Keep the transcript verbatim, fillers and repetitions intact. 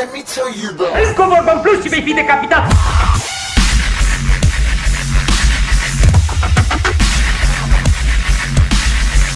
let me tell you about. În covor în plus și vei fi decapitat!